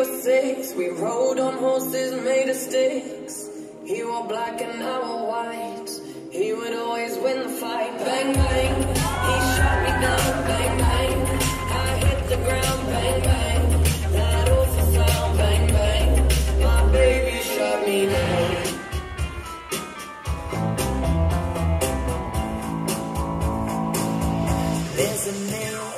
were 6. We rode on horses made of sticks. He wore black and I wore white. He would always win the fight. Bang, bang, he shot me down. Bang, bang, I hit the ground. Bang, bang, that awful sound. Bang, bang, my baby shot me down. There's a name